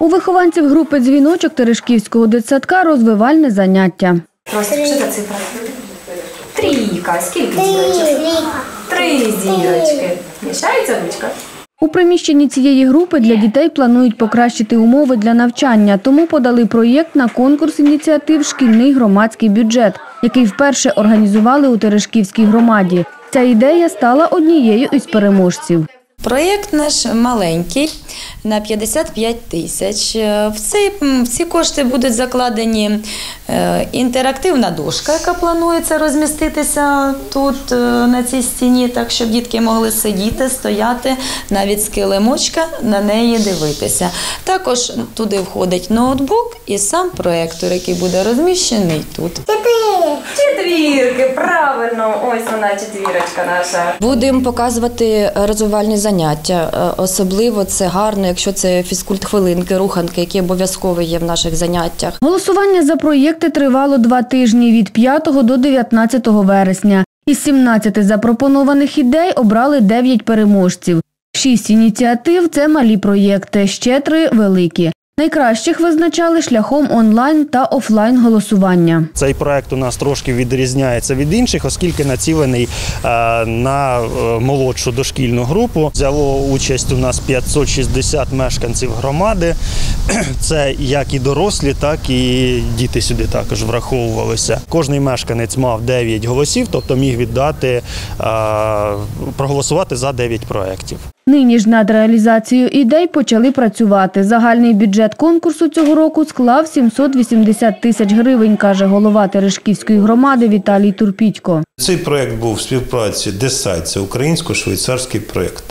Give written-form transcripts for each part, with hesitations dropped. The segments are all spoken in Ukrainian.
У вихованців групи «Дзвіночок» Терешківського дитсадка розвивальне заняття. Просто, що за цифра? Трійка. Скільки зірочок? 3 зірочки. Мішається ручка? У приміщенні цієї групи для дітей планують покращити умови для навчання, тому подали проєкт на конкурс ініціатив «Шкільний громадський бюджет», який вперше організували у Терешківській громаді. Ця ідея стала однією із переможців. Проєкт наш маленький, на 55 тисяч. В ці кошти будуть закладені інтерактивна дошка, яка планується розміститися тут, на цій стіні, так, щоб дітки могли сидіти, стояти, навіть з килимочка на неї дивитися. Також туди входить ноутбук і сам проєктор, який буде розміщений тут. Четвірки, правильно, ось вона четвірочка наша. Будемо показувати розвивальні заняття. Особливо це гарно, якщо це фізкульт-хвилинки, руханки, які обов'язково є в наших заняттях. Голосування за проєкти тривало 2 тижні від 5 до 19 вересня. Із 17 запропонованих ідей обрали 9 переможців. 6 ініціатив – це малі проєкти, ще 3 – великі. Найкращих визначали шляхом онлайн та офлайн голосування. Цей проект у нас трошки відрізняється від інших, оскільки націлений на молодшу дошкільну групу. Взяло участь у нас 560 мешканців громади. Це як і дорослі, так і діти сюди також враховувалися. Кожний мешканець мав 9 голосів, тобто міг віддати, проголосувати за 9 проєктів. Нині ж над реалізацією ідей почали працювати. Загальний бюджет конкурсу цього року склав 780 тисяч гривень, каже голова Терешківської громади Віталій Турпітько. Цей проєкт був в співпраці ДЕСАЙ, це українсько-швейцарський проєкт.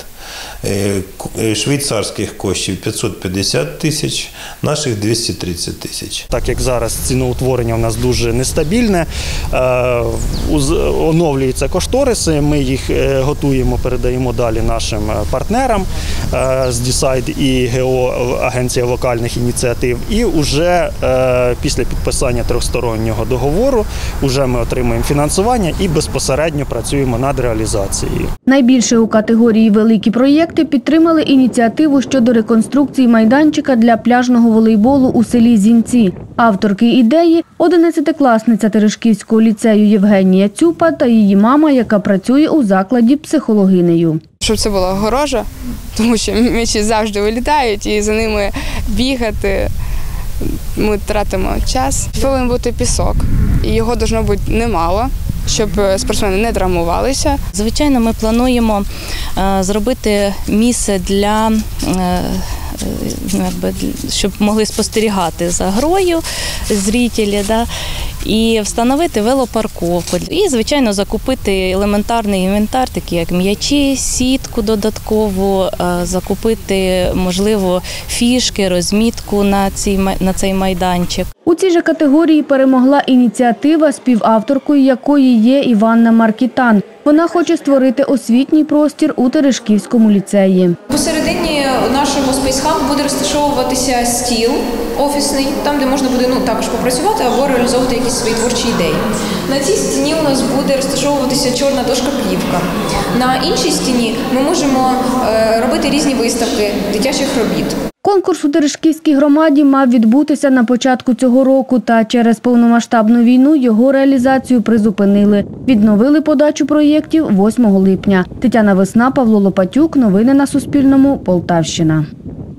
Швейцарських коштів 550 тисяч, наших 230 тисяч. Так як зараз ціноутворення у нас дуже нестабільне, оновлюються кошториси, ми їх готуємо, передаємо далі нашим партнерам з Десайд і ГО Агенція локальних ініціатив. І вже після підписання тристороннього договору вже ми отримуємо фінансування і безпосередньо працюємо над реалізацією. Найбільше у категорії «Великі проєкти» підтримали ініціативу щодо реконструкції майданчика для пляжного волейболу у селі Зінці. Авторки ідеї – 11-класниця Терешківського ліцею Євгенія Цюпа та її мама, яка працює у закладі психологинею. Щоб це була огорожа, тому що м'ячі завжди вилітають і за ними бігати ми тратимо час. Повинен бути пісок, і його повинно бути немало, щоб спортсмени не травмувалися. Звичайно, ми плануємо зробити місце для, щоб могли спостерігати за грою зрителі, і встановити велопарковку. І, звичайно, закупити елементарний інвентар, такий як м'ячі, сітку додаткову, закупити, можливо, фішки, розмітку на цей майданчик. У цій же категорії перемогла ініціатива, співавторкою якої є Іванна Маркітан. Вона хоче створити освітній простір у Терешківському ліцеї. Посередині нашого Space Hub буде розташовуватися стіл офісний, там, де можна буде також попрацювати або реалізовувати якісь свої творчі ідеї. На цій стіні у нас буде розташовуватися чорна дошка-плівка. На іншій стіні ми можемо робити різні виставки дитячих робіт. Конкурс у Терешківській громаді мав відбутися на початку цього року, та через повномасштабну війну його реалізацію призупинили. Відновили подачу проєктів 8 липня. Тетяна Весна, Павло Лопатюк. Новини на Суспільному. Полтавщина.